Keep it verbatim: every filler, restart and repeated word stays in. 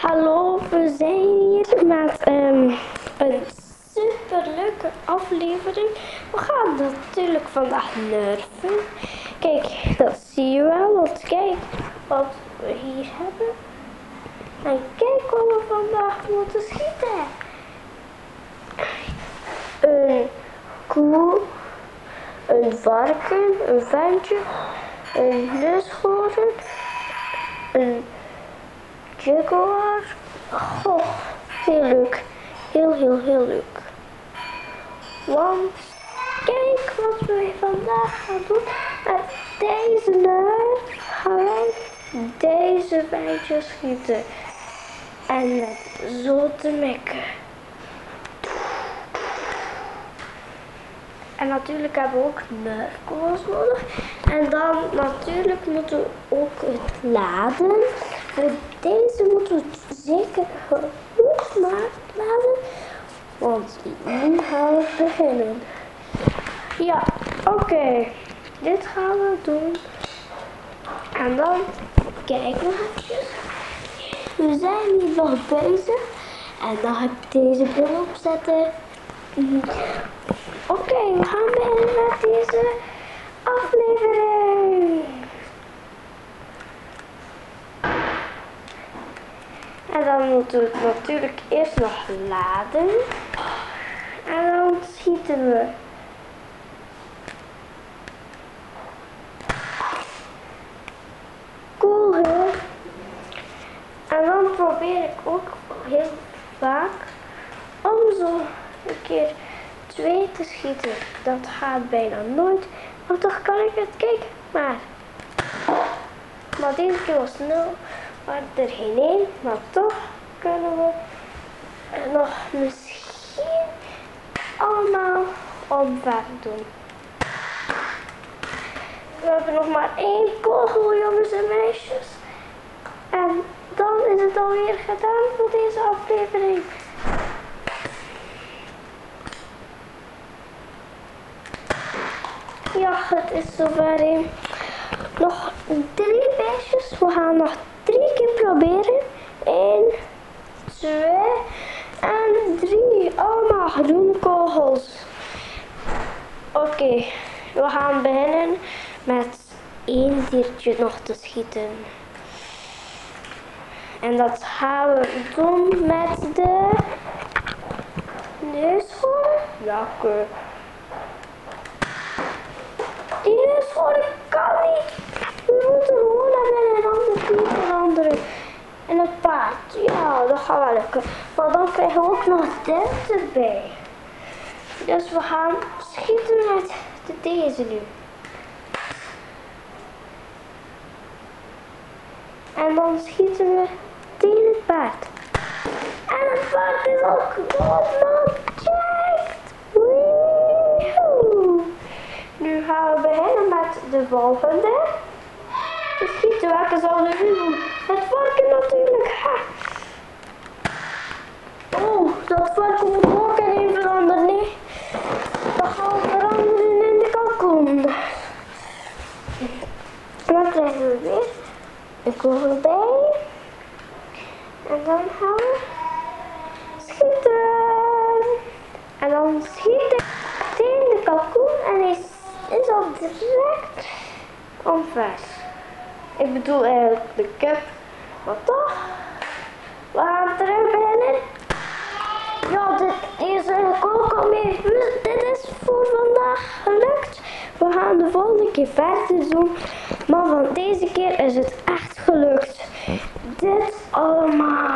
Hallo, we zijn hier met um, een super leuke aflevering. We gaan natuurlijk vandaag nerven. Kijk, dat zie je wel. Want kijk wat we hier hebben. En kijk wat we vandaag moeten schieten. Een koe, een varken, een ventje, een neushoorn, een jaguar. Goh, heel leuk. Heel, heel, heel leuk. Want kijk wat wij vandaag gaan doen. Met deze nerf gaan wij deze ventjes schieten. En met zo te mikken. En natuurlijk hebben we ook nerfkogels nodig. En dan natuurlijk moeten we ook het laden. Voor deze moeten we het zeker goed laden. Want nu gaan we beginnen. Ja, oké. Okay. Dit gaan we doen. En dan kijken we even. We zijn hier nog bezig. En dan heb ik deze bril opzetten. Oké, okay, we gaan beginnen met deze aflevering. En dan moeten we het natuurlijk eerst nog laden. En dan schieten we. Cool, hè? En dan probeer ik ook heel vaak om zo een keer twee te schieten. Dat gaat bijna nooit. Maar toch kan ik het. Kijk maar. Maar deze keer was nul. Maar er geen één. Maar toch kunnen we nog misschien allemaal omver doen. We hebben nog maar één kogel, jongens en meisjes. En dan is het alweer gedaan voor deze aflevering. Ja, het is zover. Nog drie beestjes. We gaan nog drie keer proberen. Eén, twee en drie. Allemaal groene kogels. Oké, okay, we gaan beginnen met één diertje nog te schieten. En dat gaan we doen met de neushoorn. Welke? Die neushoorn kan niet. We moeten gewoon naar een ander dier veranderen. En het paard. Ja, dat gaat wel lukken. Maar dan krijgen we ook nog dit erbij. Dus we gaan schieten met deze nu. En dan schieten we tegen het paard. En het paard is ook gewoon checked. Woehoe. Nu gaan we beginnen met de volgende. We schieten, welke zal we nu doen? Het varken natuurlijk. Ha. Oh, dat varken moet ook erin veranderen. Nee. We gaan veranderen in de kalkoen. En dan krijgen we weer een kogel bij. En dan gaan we schieten. En dan schiet ik tegen de kalkoen en hij is al direct omver. Ik bedoel eigenlijk de kip, maar toch. We gaan terug beginnen. Ja, dit is eigenlijk ook al mee. Dit is voor vandaag gelukt. We gaan de volgende keer verder doen. Maar van deze keer is het echt gelukt. Dit allemaal.